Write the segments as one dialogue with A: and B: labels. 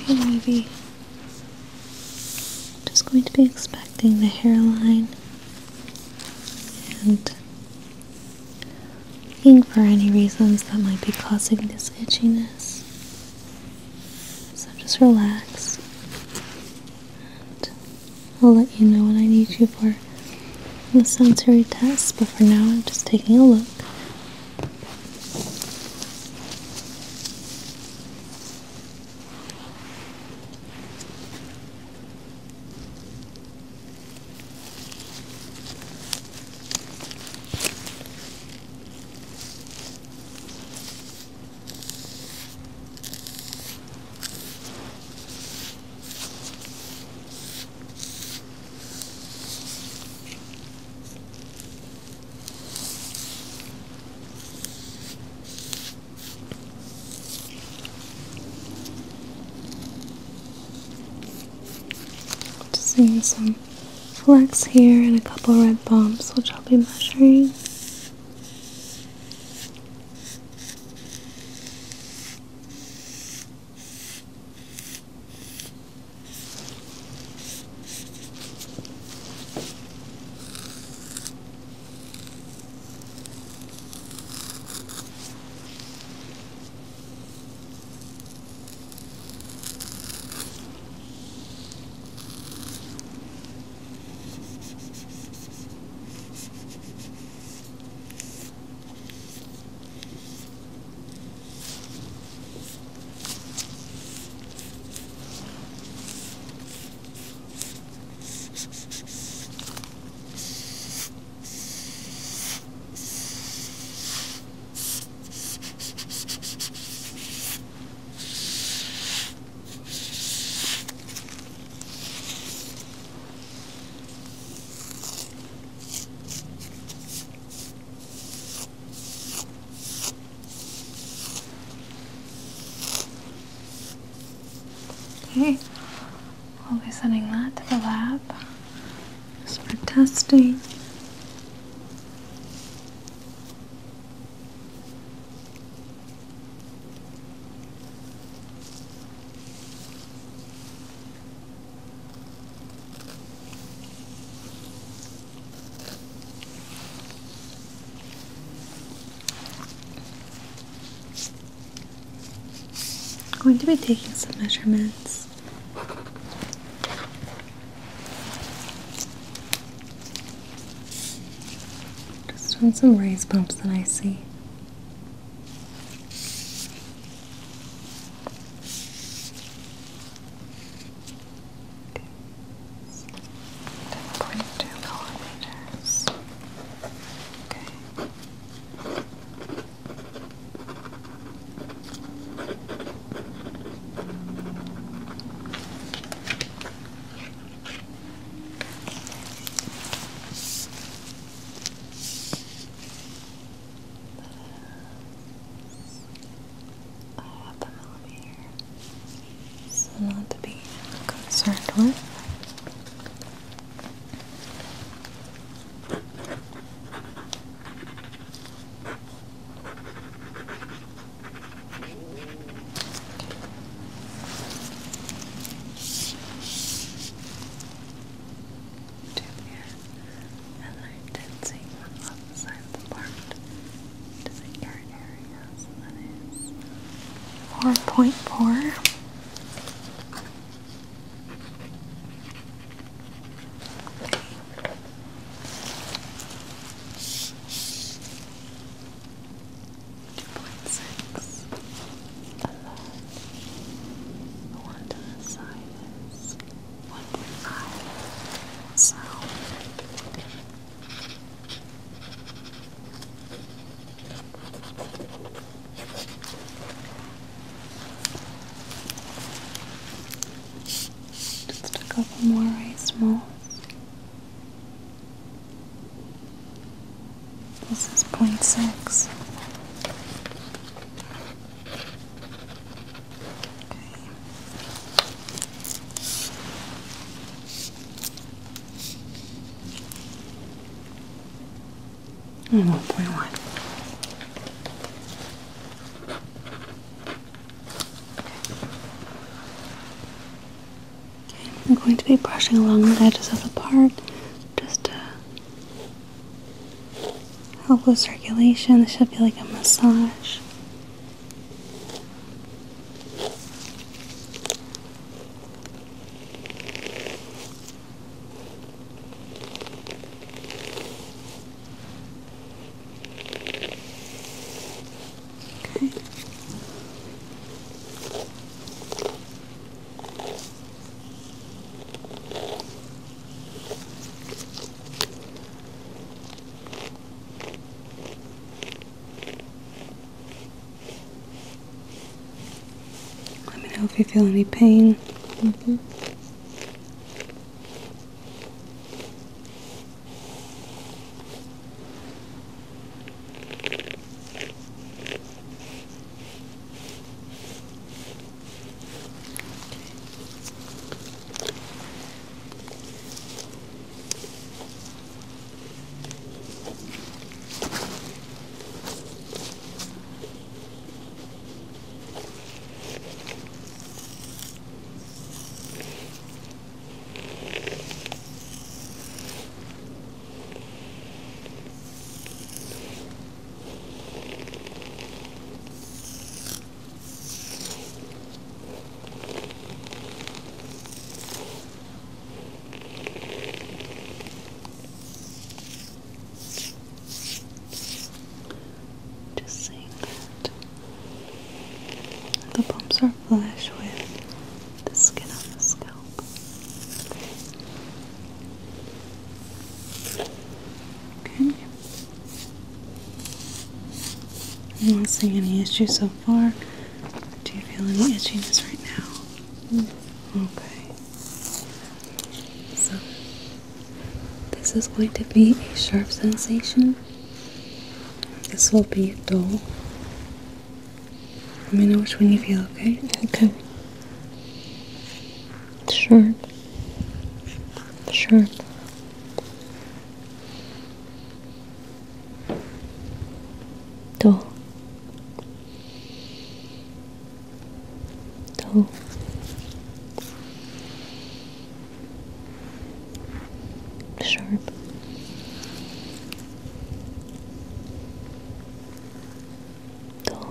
A: maybe just going to be inspecting the hairline and looking for any reasons that might be causing this itchiness. So just relax, and I'll let you know when I need you for the sensory test, but for now I'm just taking a look. Seeing some flecks here and a couple red bumps, which I'll be measuring. Okay, I'll be sending that to the lab just for testing. I'm going to be taking some measurements. Just on some raised bumps that I see. Not to be concerned with. And I did see one on the side of the part to the ear area, so that is 4.4. Couple more raised moles. This is 0.6. Okay. And 1.1. going to be brushing along the edges of the part just to help with circulation. This should be like a massage. Okay. Let me know if you feel any pain.
B: Mm-hmm.
A: Just saying that the bumps are flush with the skin on the scalp. Okay. I'm not seeing any issues so far. Do you feel any itchiness right now? Okay. So, this is going to be a sharp sensation. This will be dull. Let me know which one you feel, okay?
B: Okay. Sharp. Sharp. Dull. Dull. Sharp. Dull.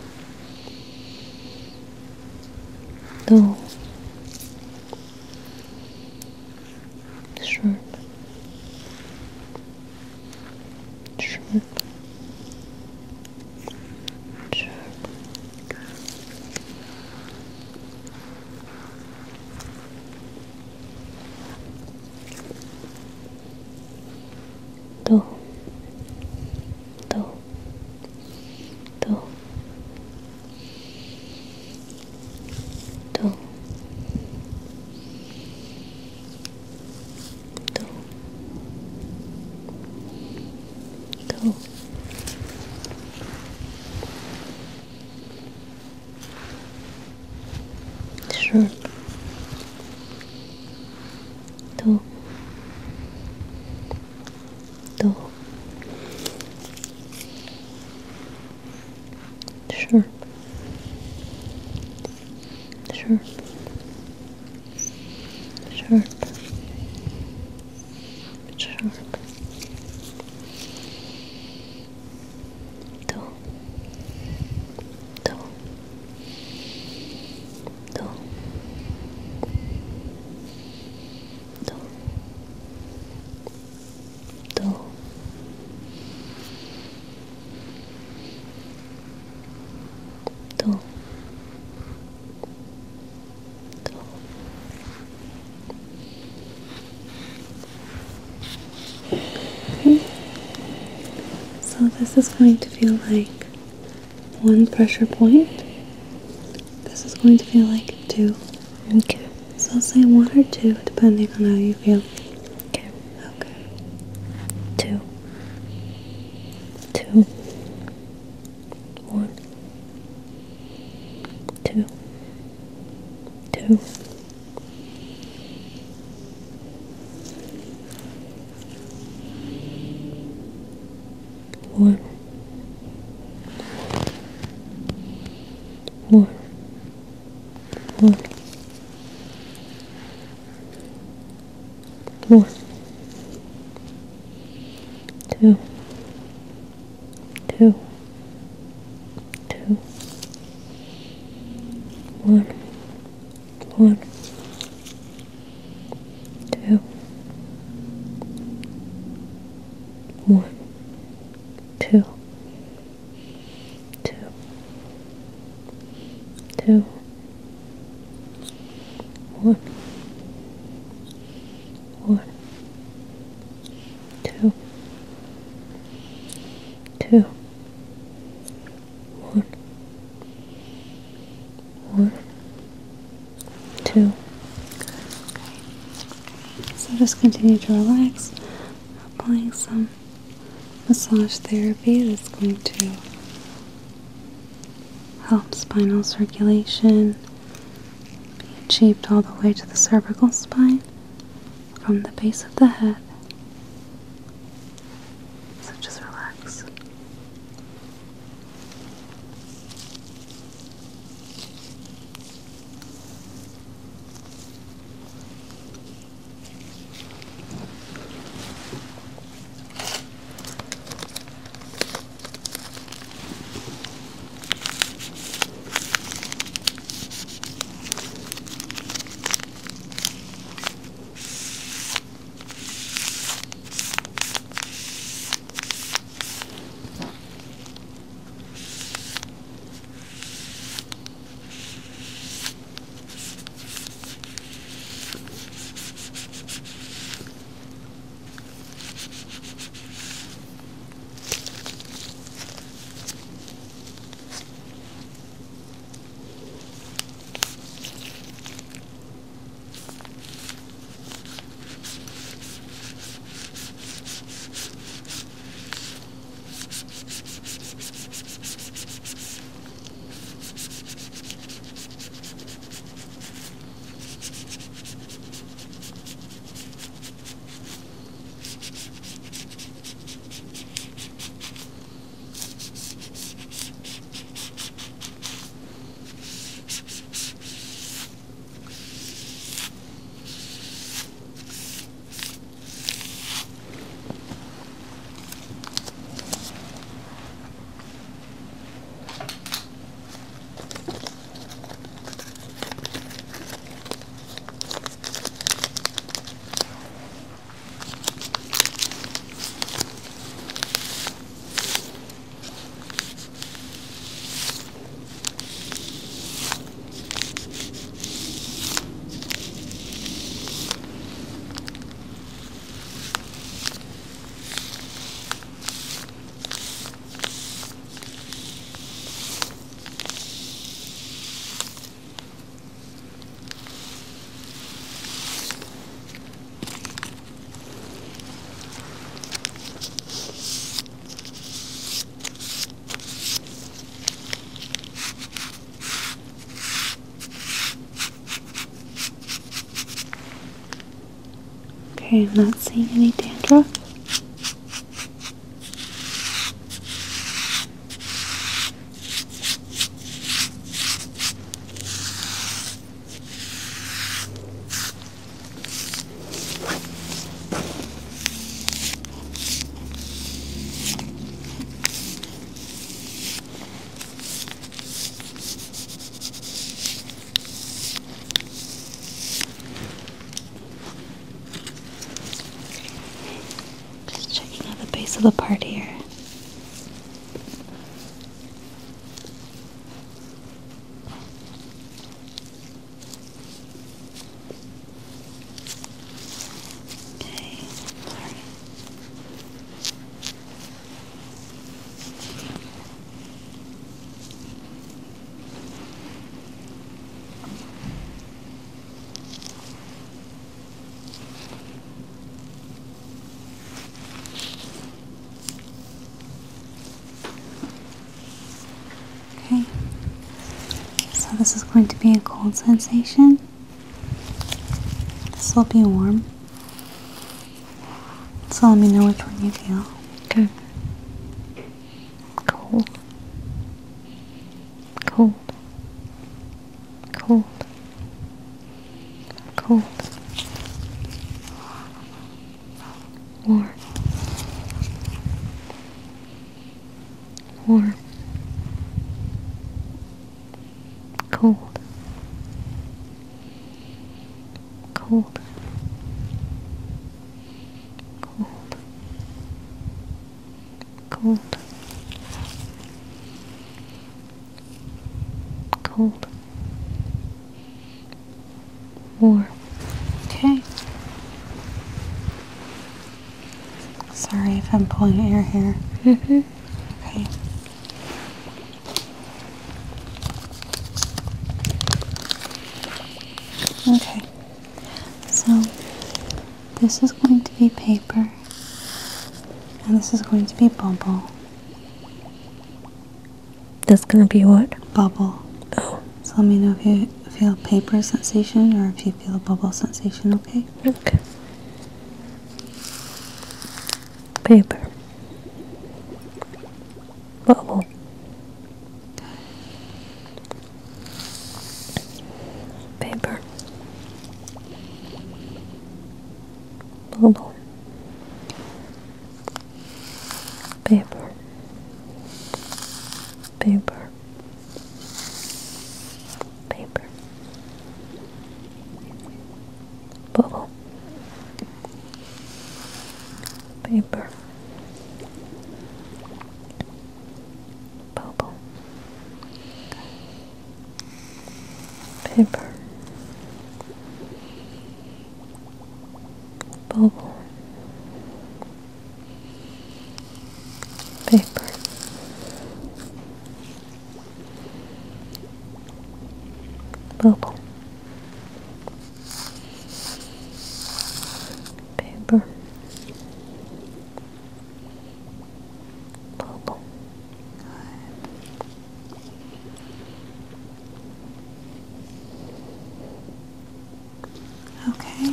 B: Dull. Sharp. Sharp. Sharp. Dull. Dull. Dull. Dull. Dull. Dull. Sharp. Dull. Dull. Sharp. Sharp. Sharp. Sharp. Dull. Dull. Dull. Dull. Dull. Dull. Dull. Okay. So this is going to feel like one pressure point. This is going to feel like two. Okay.
A: So I'll say one or two depending on how you feel.
B: Okay.
A: Okay.
B: 2. 2. 1. 2. 2. 1. 1. 1.
A: 2, 2, 2, 1, 1, 2, 1, 2, 2, 2, 1, 1, 2, 2, 1, 1, 2.
B: So just continue to relax, applying some massage therapy that's going to help spinal circulation be achieved all the way to the cervical spine from the base of the head. So just relax. Okay, I'm not seeing any dandruff. Just checking out the base of the part here. Okay, sorry. Okay, so this is going to be a cold sensation. This will be warm. So let me know which one you feel.
A: Okay. Cold. Cold. Cold. Cold. Warm. warm, cold, cold, cold, cold, cold, warm.
B: Okay. Sorry if I'm pulling at your hair. Okay. Okay. So this is going to be paper, and this is going to be bubble.
A: That's gonna be what?
B: Bubble.
A: Oh,
B: So let me know if you feel paper sensation or if you feel a bubble sensation, okay?
A: okay. Paper. Bubble. Paper. Bubble. Paper. Paper. Paper. Bubble. Paper. Bubble. Paper. Bubble. Paper. Bubble. Paper. Bubble.
B: Okay.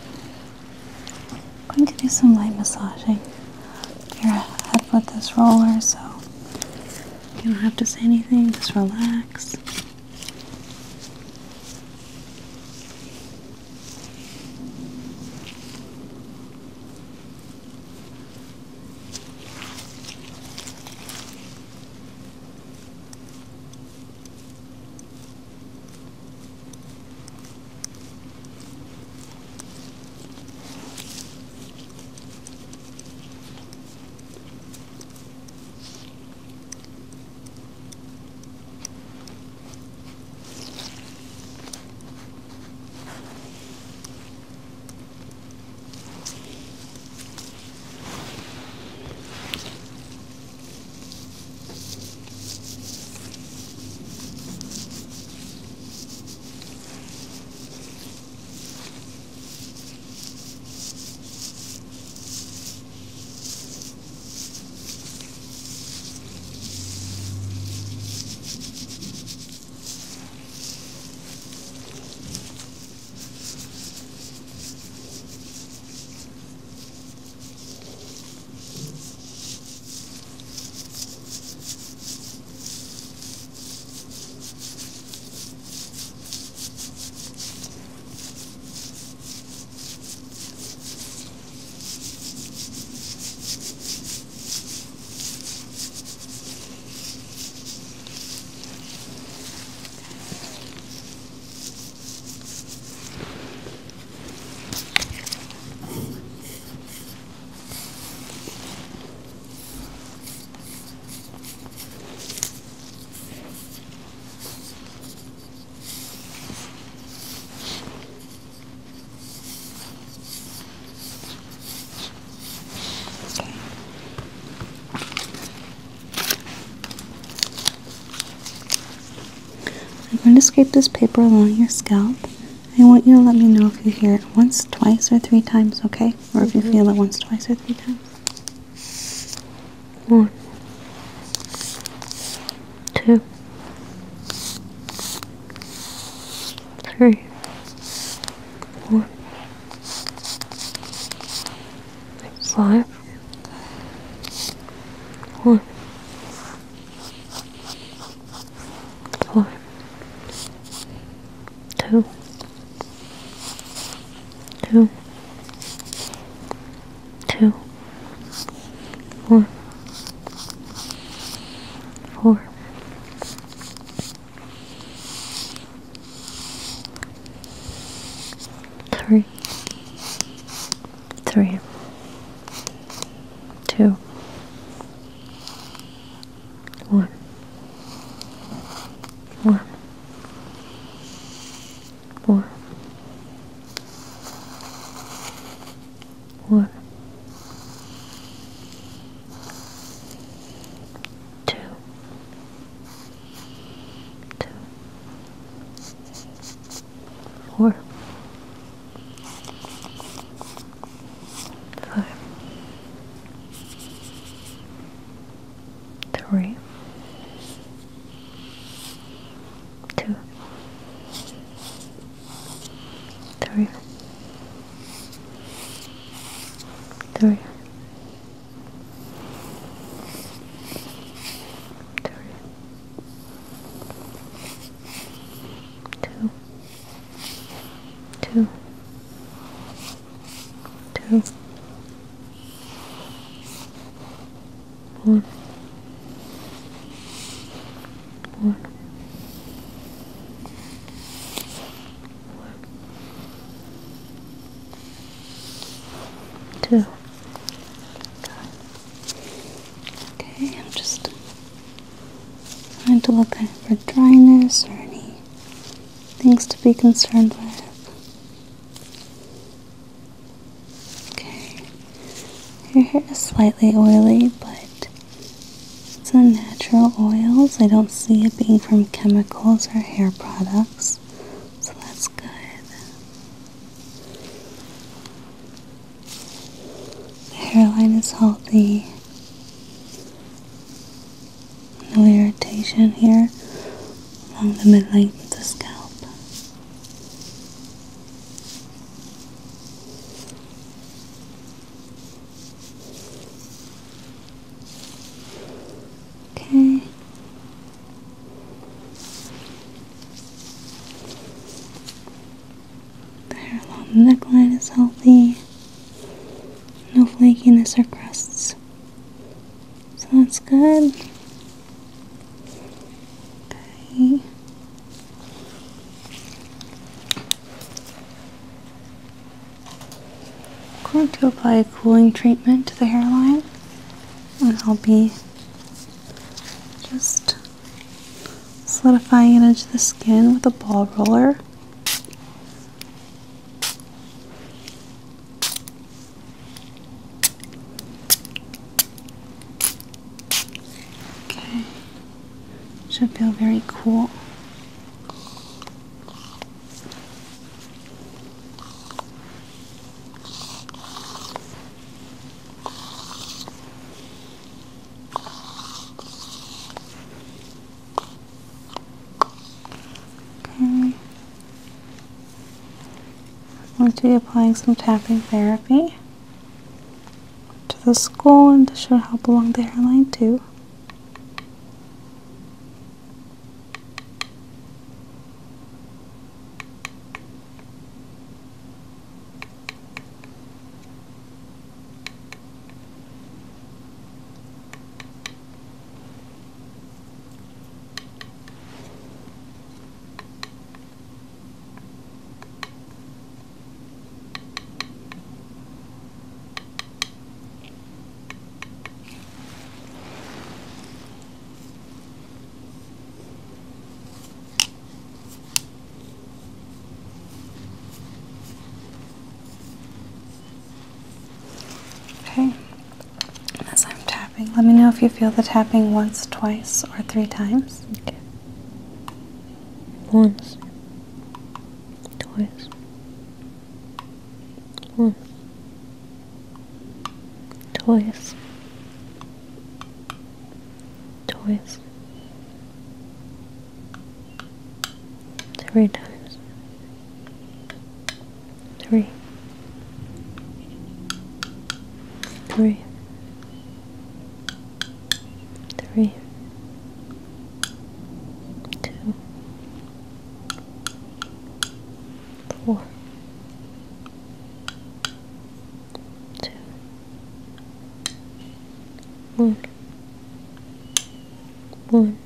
B: I'm going to do some light massaging your head with this roller, so you don't have to say anything, just relax. I'm going to scrape this paper along your scalp. I want you to let me know if you hear it once, twice, or 3 times, okay? Or if you feel it once, twice, or 3 times.
A: 1, 2, 3, 4, 5, 1, 5, 2, 2, 2, 1, 4, 3, 3, 2, 1, 1, 4, 1, 2, 2, 4, 5, 3, 2, 3, 3, 3, 2, 2, 2, 1, 1, 2.
B: Okay, I'm just trying to look for dryness or any things to be concerned with. Okay, your hair is slightly oily, but it's a natural oils. I don't see it being from chemicals or hair products, so that's good. The hairline is healthy. No irritation here along the mid-length of the scalp. Okay. The hair along the neckline is healthy. No flakiness or crusts. So that's good. Okay. I'm going to apply a cooling treatment to the hairline, and I'll be just solidifying it into the skin with a ball roller. Okay, should feel very cool. Okay. I'm going to be applying some tapping therapy to the skull, and this should help along the hairline too. Okay, as I'm tapping, let me know if you feel the tapping once, twice, or 3 times.
A: Okay. Once, twice, once, twice, twice, 3 times, 3, 3, 3, 2, 4, 2, 1, 1,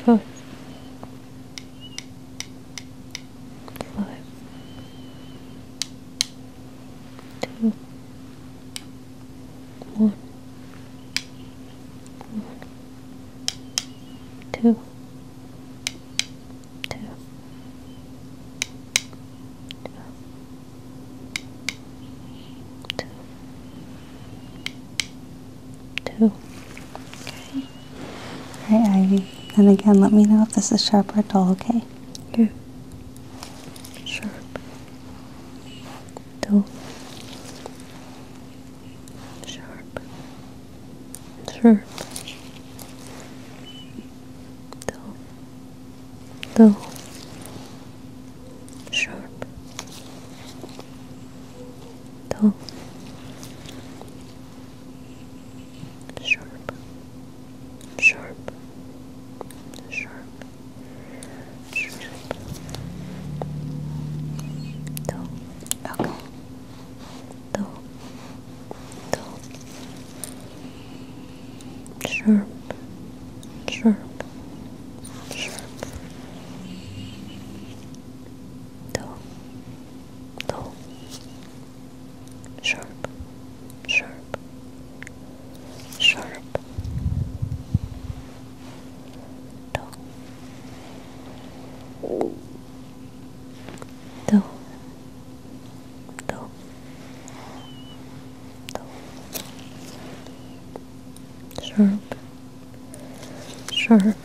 A: 5, 5, 2, 1, 2, 2, 2.
B: Okay. Alright, Ivy. And again, let me know if this is sharp or dull, okay?
A: Okay. Sharp. Dull. Sharp. Sharp. Dull. Dull. Sharp. Dull. Sharp. Sharp. Sharp. Sharp. Dull.
B: Okay.
A: Dull. Dull. Sharp. Sharp. Sharp. Dull. Dull. Sharp. Sharp. Sharp. Dull. Dull. Dull. Dull. Sharp. Sharp.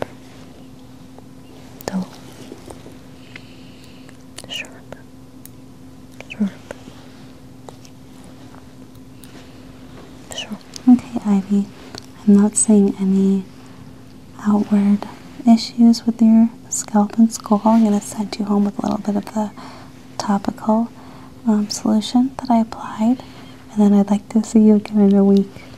A: Dull. Sharp. Sharp. Sharp.
B: Okay, Ivy. I'm not seeing any outward issues with your scalp and skull. I'm going to send you home with a little bit of the topical solution that I applied. And then I'd like to see you again in a week.